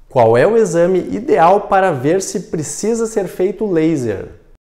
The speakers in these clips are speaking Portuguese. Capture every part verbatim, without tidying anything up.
Qual é o exame ideal para ver se precisa ser feito laser?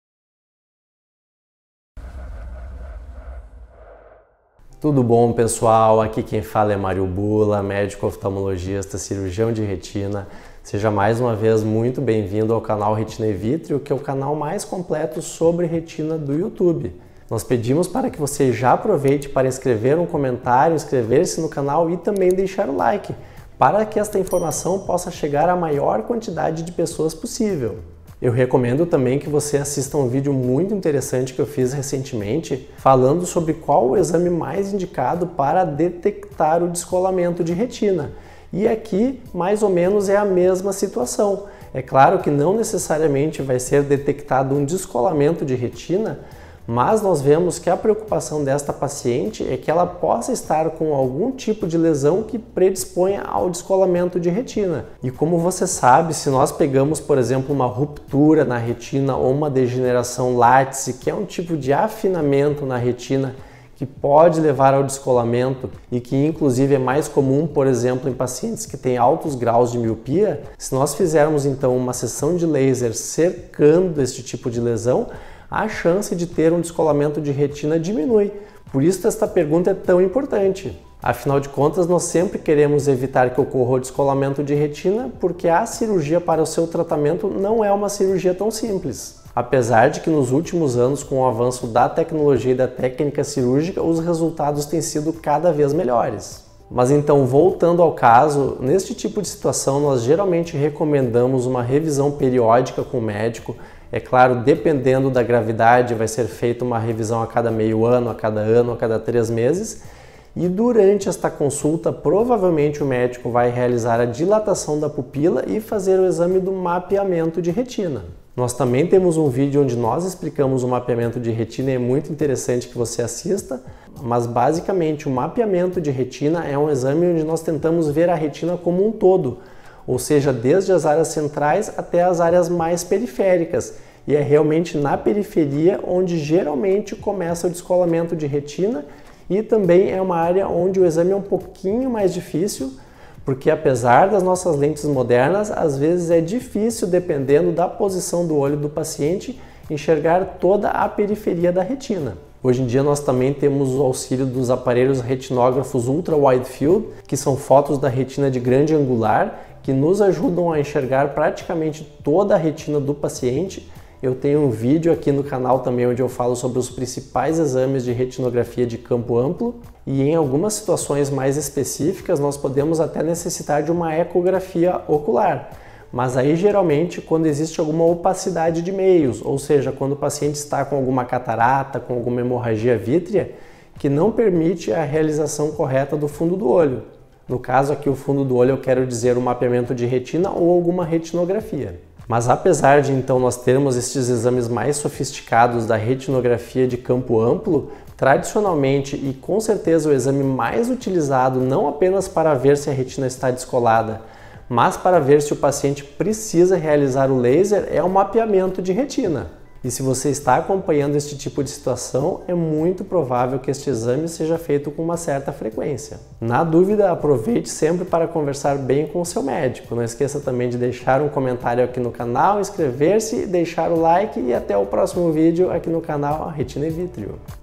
Tudo bom, pessoal? Aqui quem fala é Mário Bula, médico oftalmologista, cirurgião de retina. Seja mais uma vez muito bem-vindo ao canal Retina e Vítreo, que é o canal mais completo sobre retina do YouTube. Nós pedimos para que você já aproveite para escrever um comentário, inscrever-se no canal e também deixar o like, para que esta informação possa chegar à maior quantidade de pessoas possível. Eu recomendo também que você assista um vídeo muito interessante que eu fiz recentemente, falando sobre qual o exame mais indicado para detectar o descolamento de retina. E aqui, mais ou menos, é a mesma situação. É claro que não necessariamente vai ser detectado um descolamento de retina, mas nós vemos que a preocupação desta paciente é que ela possa estar com algum tipo de lesão que predisponha ao descolamento de retina. E como você sabe, se nós pegamos, por exemplo, uma ruptura na retina ou uma degeneração látice, que é um tipo de afinamento na retina que pode levar ao descolamento e que inclusive é mais comum, por exemplo, em pacientes que têm altos graus de miopia, se nós fizermos então uma sessão de laser cercando este tipo de lesão, a chance de ter um descolamento de retina diminui. Por isso esta pergunta é tão importante. Afinal de contas, nós sempre queremos evitar que ocorra o descolamento de retina, porque a cirurgia para o seu tratamento não é uma cirurgia tão simples. Apesar de que nos últimos anos, com o avanço da tecnologia e da técnica cirúrgica, os resultados têm sido cada vez melhores. Mas então, voltando ao caso, neste tipo de situação nós geralmente recomendamos uma revisão periódica com o médico. É claro, dependendo da gravidade, vai ser feita uma revisão a cada meio ano, a cada ano, a cada três meses. E durante esta consulta, provavelmente o médico vai realizar a dilatação da pupila e fazer o exame do mapeamento de retina. Nós também temos um vídeo onde nós explicamos o mapeamento de retina e é muito interessante que você assista, mas basicamente o mapeamento de retina é um exame onde nós tentamos ver a retina como um todo, ou seja, desde as áreas centrais até as áreas mais periféricas, e é realmente na periferia onde geralmente começa o descolamento de retina, e também é uma área onde o exame é um pouquinho mais difícil, porque apesar das nossas lentes modernas, às vezes é difícil, dependendo da posição do olho do paciente, enxergar toda a periferia da retina. Hoje em dia nós também temos o auxílio dos aparelhos retinógrafos Ultra Wide Field, que são fotos da retina de grande angular, que nos ajudam a enxergar praticamente toda a retina do paciente. Eu tenho um vídeo aqui no canal também onde eu falo sobre os principais exames de retinografia de campo amplo, e em algumas situações mais específicas nós podemos até necessitar de uma ecografia ocular, mas aí geralmente quando existe alguma opacidade de meios, ou seja, quando o paciente está com alguma catarata, com alguma hemorragia vítrea, que não permite a realização correta do fundo do olho. No caso aqui o fundo do olho eu quero dizer o mapeamento de retina ou alguma retinografia. Mas apesar de então nós termos estes exames mais sofisticados da retinografia de campo amplo, tradicionalmente e com certeza o exame mais utilizado não apenas para ver se a retina está descolada, mas para ver se o paciente precisa realizar o laser é o mapeamento de retina. E se você está acompanhando este tipo de situação, é muito provável que este exame seja feito com uma certa frequência. Na dúvida, aproveite sempre para conversar bem com o seu médico. Não esqueça também de deixar um comentário aqui no canal, inscrever-se, deixar o like e até o próximo vídeo aqui no canal Retina e Vítreo.